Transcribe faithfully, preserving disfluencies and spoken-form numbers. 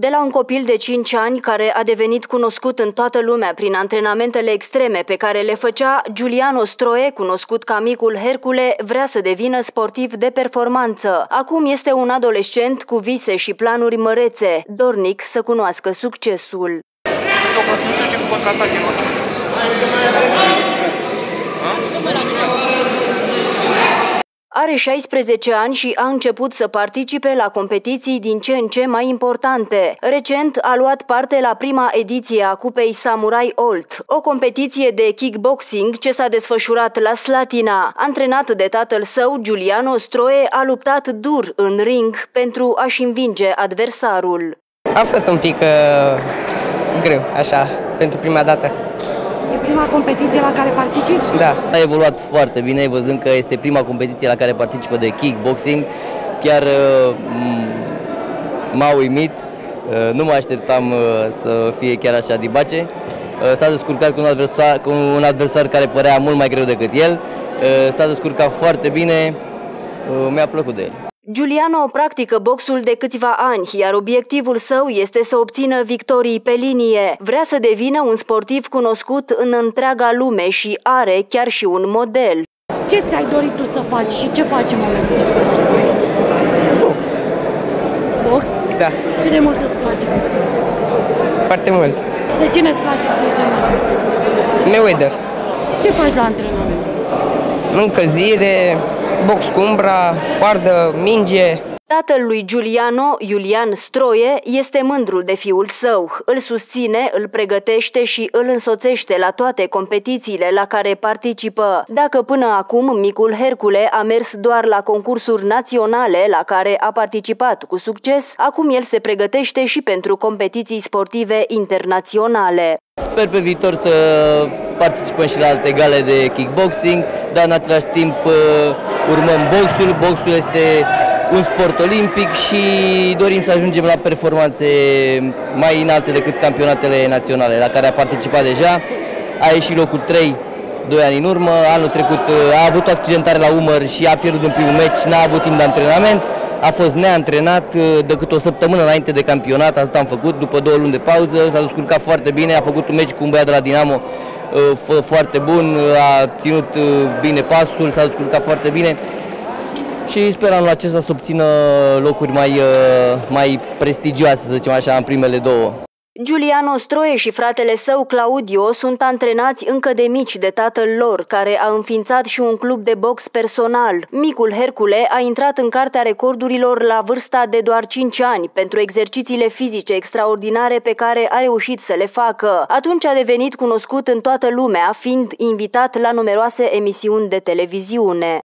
De la un copil de cinci ani care a devenit cunoscut în toată lumea prin antrenamentele extreme pe care le făcea, Giuliano Stroe, cunoscut ca micul Hercule, vrea să devină sportiv de performanță. Acum este un adolescent cu vise și planuri mărețe, dornic să cunoască succesul. Nu știu ce cu contraatache, mă. Are șaisprezece ani și a început să participe la competiții din ce în ce mai importante. Recent a luat parte la prima ediție a Cupei Samurai Olt, o competiție de kickboxing ce s-a desfășurat la Slatina. Antrenat de tatăl său, Giuliano Stroe a luptat dur în ring pentru a-și învinge adversarul. A fost un pic uh, greu, așa, pentru prima dată. E prima competiție la care participi? Da. A evoluat foarte bine, văzând că este prima competiție la care participă de kickboxing. Chiar m-a uimit, nu mă așteptam să fie chiar așa dibace. S-a descurcat cu un adversar, cu un adversar care părea mult mai greu decât el. S-a descurcat foarte bine, mi-a plăcut de el. Giuliano practică boxul de câțiva ani, iar obiectivul său este să obțină victorii pe linie. Vrea să devină un sportiv cunoscut în întreaga lume și are chiar și un model. Ce ți-ai dorit tu să faci și ce faci în momentul de față? Box. Box? Da. Cât de mult îți place boxul? Foarte mult. De cine îți place ție cel mai mult? Mayweather. Ce faci la antrenament? Încălzire, box cu umbra, coardă, minge. Tatăl lui Giuliano, Iulian Stroe, este mândru de fiul său. Îl susține, îl pregătește și îl însoțește la toate competițiile la care participă. Dacă până acum micul Hercule a mers doar la concursuri naționale la care a participat cu succes, acum el se pregătește și pentru competiții sportive internaționale. Sper pe viitor să participăm și la alte gale de kickboxing, dar în același timp urmăm boxul. Boxul este un sport olimpic și dorim să ajungem la performanțe mai înalte decât campionatele naționale, la care a participat deja. A ieșit locul trei doi ani în urmă, anul trecut a avut o accidentare la umăr și a pierdut în primul meci, n-a avut timp de antrenament, a fost neantrenat decât o săptămână înainte de campionat, atât am făcut, după două luni de pauză, s-a descurcat foarte bine, a făcut un meci cu un băiat de la Dinamo foarte bun, a ținut bine pasul, s-a descurcat foarte bine. Și sper anul acesta să obțină locuri mai, mai prestigioase, să zicem așa, în primele două. Giuliano Stroe și fratele său Claudio sunt antrenați încă de mici de tatăl lor, care a înființat și un club de box personal. Micul Hercule a intrat în cartea recordurilor la vârsta de doar cinci ani pentru exercițiile fizice extraordinare pe care a reușit să le facă. Atunci a devenit cunoscut în toată lumea, fiind invitat la numeroase emisiuni de televiziune.